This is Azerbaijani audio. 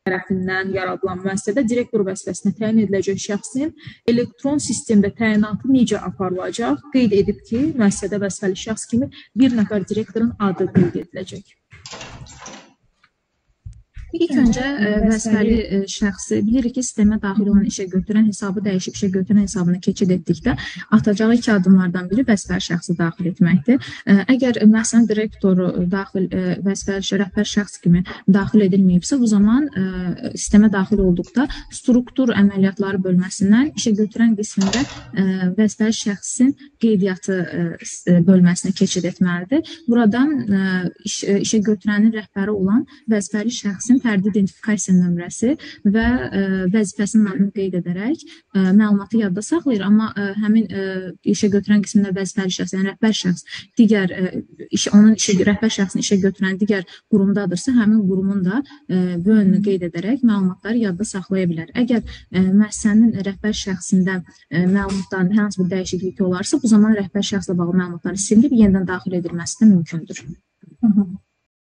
tərəfindən yaradılan müəssisədə direktor vəzifəsinə təyin ediləcək şəxsin elektron sistemdə təyinatı necə aparılacaq? Qeyd edib ki, müəssisədə vəzifəli şəxs kimi bir nəfər direktorun adı qeyd ediləcək. İlk öncə vəzifəli şəxsi bilirik ki, sistemə daxil olan işə götürən hesabı dəyişib işə götürən hesabına keçid etdikdə atacağı 2 addımlardan biri vəzifəli şəxsi daxil etməkdir. Əgər müəssisənin direktoru daxil vəzifəli rəhbər şəxs kimi daxil edilməyibsə, bu zaman sistemə daxil olduqda struktur əməliyyatları bölməsindən işə götürən qismində vəzifəli şəxsin qeydiyyatı bölməsinə keçid etməlidir. Buradan işə götürənin rəhbəri olan vəzifəli şəxsin fərdi identifikasiya nömrəsi və vəzifəsinin adını qeyd edərək məlumatı yadda saxlayır, amma həmin işə götürən qismində vəzifəli şəxs, yəni rəhbər şəxs digər rəhbər şəxsin işə götürən digər qurumdadırsa, həmin qurumun da bu yönünü qeyd edərək məlumatları yadda saxlaya bilər. Əgər müəssisənin rəhbər şəxsində məlumatların hər hansı bir dəyişiklik olarsa, bu zaman rəhbər şəxslə bağlı məlumatların silinib yenidən daxil edilməsi də mümkündür.